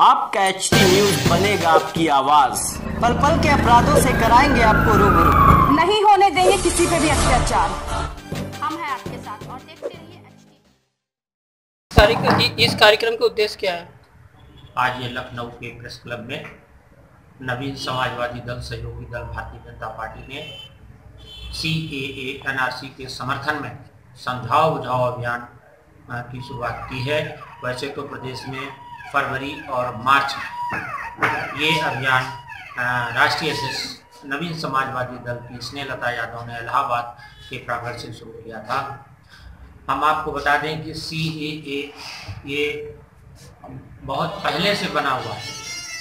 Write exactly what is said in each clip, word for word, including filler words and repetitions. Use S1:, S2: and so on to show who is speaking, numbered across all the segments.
S1: आपका H T news बनेगा आपकी आवाज, पल पल के अपराधों से कराएंगे आपको रूबरू।
S2: नहीं होने देंगे किसी पे भी अत्याचार। हम हैं आपके साथ और देखते रहिए एच टी।
S3: इस कार्यक्रम का उद्देश्य क्या है?
S4: आज ये लखनऊ के प्रेस क्लब में नवीन समाजवादी दल सहयोगी दल भारतीय जनता पार्टी ने सी ए ए एन आर सी के समर्थन में समझाओ बुझाओ अभियान की शुरुआत की है। वैसे तो प्रदेश में फरवरी और मार्च में ये अभियान राष्ट्रीय अध्यक्ष नवीन समाजवादी दल की स्नेहलता यादव ने इलाहाबाद के प्रांगण से शुरू किया था। हम आपको बता दें कि सी ए ए ये बहुत पहले से बना हुआ है,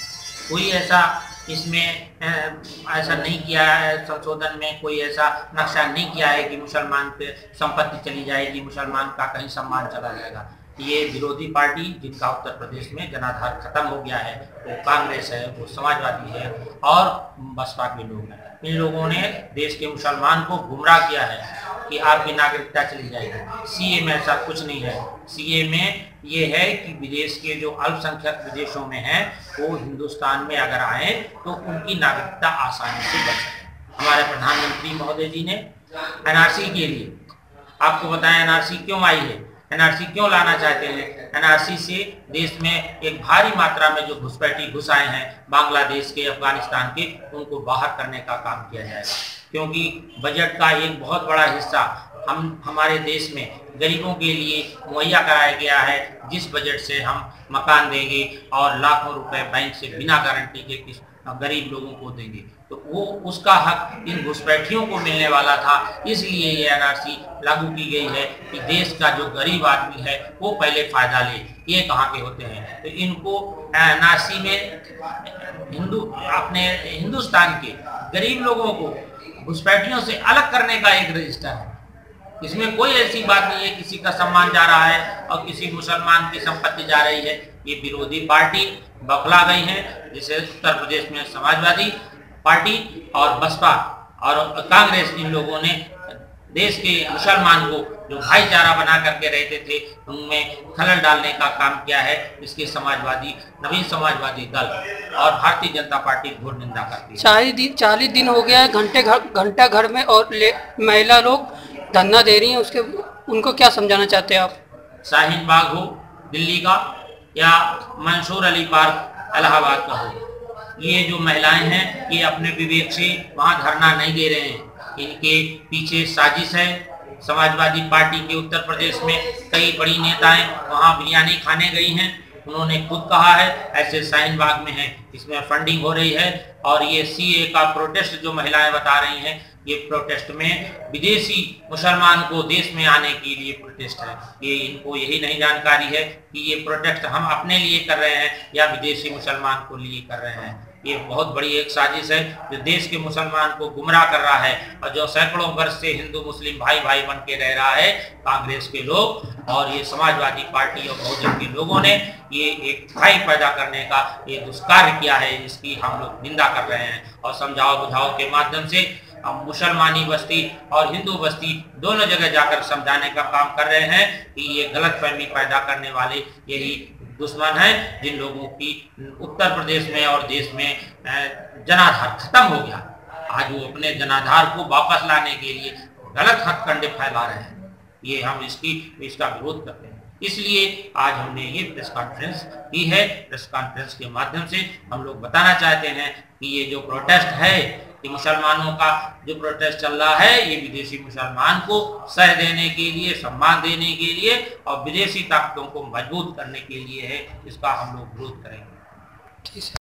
S4: कोई ऐसा इसमें ऐसा नहीं किया है, संशोधन में कोई ऐसा नक्शा नहीं किया है कि मुसलमान पे संपत्ति चली जाएगी, मुसलमान का कहीं सम्मान चला जाएगा। ये विरोधी पार्टी जिनका उत्तर प्रदेश में जनाधार खत्म हो गया है, वो कांग्रेस है, वो समाजवादी है और बसपा के लोग हैं। इन लोगों ने देश के मुसलमान को गुमराह किया है कि आपकी नागरिकता चली जाएगी। सी ए में ऐसा कुछ नहीं है। सी ए में ये है कि विदेश के जो अल्पसंख्यक विदेशों में हैं वो हिंदुस्तान में अगर आए तो उनकी नागरिकता आसानी से बन सके। हमारे प्रधानमंत्री महोदय जी ने एन आर सी के लिए आपको बताया एन आर सी क्यों आई है, एन आर सी क्यों लाना चाहते हैं। एन आर सी से देश में एक भारी मात्रा में जो घुसपैठी घुस आए हैं बांग्लादेश के, अफगानिस्तान के, उनको बाहर करने का काम किया जाएगा। क्योंकि बजट का एक बहुत बड़ा हिस्सा हम हमारे देश में गरीबों के लिए मुहैया कराया गया है, जिस बजट से हम मकान देंगे और लाखों रुपए बैंक से बिना गारंटी के किस गरीब लोगों को देंगे, तो वो उसका हक इन घुसपैठियों को मिलने वाला था। इसलिए ये एन आर सी लागू की गई है कि देश का जो गरीब आदमी है वो पहले फायदा ले। ये कहाँ के होते हैं, तो इनको एन आर सी में हिंदू अपने हिंदुस्तान के गरीब लोगों को घुसपैठियों से अलग करने का एक रजिस्टर है। इसमें कोई ऐसी बात नहीं है किसी का सम्मान जा रहा है और किसी मुसलमान की संपत्ति जा रही है। ये विरोधी पार्टी बखला गई है, जिसे उत्तर प्रदेश में समाजवादी पार्टी और बसपा और कांग्रेस, इन लोगों ने देश के मुसलमान को जो भाईचारा बना करके रहते थे उनमें खलल डालने का काम किया है। इसके समाजवादी नवीन समाजवादी दल और भारतीय जनता पार्टी घोर निंदा करती है।
S3: चालीस दिन चालीस दिन हो गया है, घंटे घर घंटा घर में और महिला लोग धरना दे रही हैं, उसके उनको क्या समझाना चाहते हैं आप?
S4: शाहीन बाग हो दिल्ली का या मंसूर अली पार्क इलाहाबाद का हो, ये जो महिलाएं हैं ये अपने विवेक से वहाँ धरना नहीं दे रहे हैं। इनके पीछे साजिश है। समाजवादी पार्टी के उत्तर प्रदेश में कई बड़ी नेताएं वहाँ बिरयानी खाने गई हैं। उन्होंने खुद कहा है ऐसे शाहीन बाग में है, इसमें फंडिंग हो रही है। और ये सी ए का प्रोटेस्ट जो महिलाएं बता रही हैं, ये प्रोटेस्ट में विदेशी मुसलमान को देश में आने के लिए प्रोटेस्ट है। ये इनको यही नहीं जानकारी है कि ये प्रोटेस्ट हम अपने लिए कर रहे हैं या विदेशी मुसलमान को लिए कर रहे हैं। ये बहुत बड़ी एक साजिश है जो देश के मुसलमान को गुमराह कर रहा है और जो सैकड़ों वर्ष से हिंदू मुस्लिम भाई भाई बन के रह रहा है कांग्रेस के लोग और ये समाजवादी पार्टी और बहुजन के लोगों ने ये एक भय पैदा करने का ये दुष्कार्य किया है, जिसकी हम लोग निंदा कर रहे हैं। और समझाओ बुझाओ के माध्यम से हम मुसलमानी बस्ती और हिंदू बस्ती दोनों जगह जाकर समझाने का काम कर रहे हैं कि ये गलतफहमी पैदा करने वाले यही दुश्मन है, जिन लोगों की उत्तर प्रदेश में और देश में जनाधार खत्म हो गया। आज वो अपने जनाधार को वापस लाने के लिए गलत हथकंडे फैला रहे हैं। ये हम इसकी इसका विरोध करते हैं। इसलिए आज हमने ये प्रेस कॉन्फ्रेंस की है। प्रेस कॉन्फ्रेंस के माध्यम से हम लोग बताना चाहते हैं कि ये जो प्रोटेस्ट है, कि मुसलमानों का जो प्रोटेस्ट चल रहा है, ये विदेशी मुसलमान को सह देने के लिए, सम्मान देने के लिए और विदेशी ताकतों को मजबूत करने के लिए है। इसका हम लोग विरोध करेंगे।
S3: ठीक है।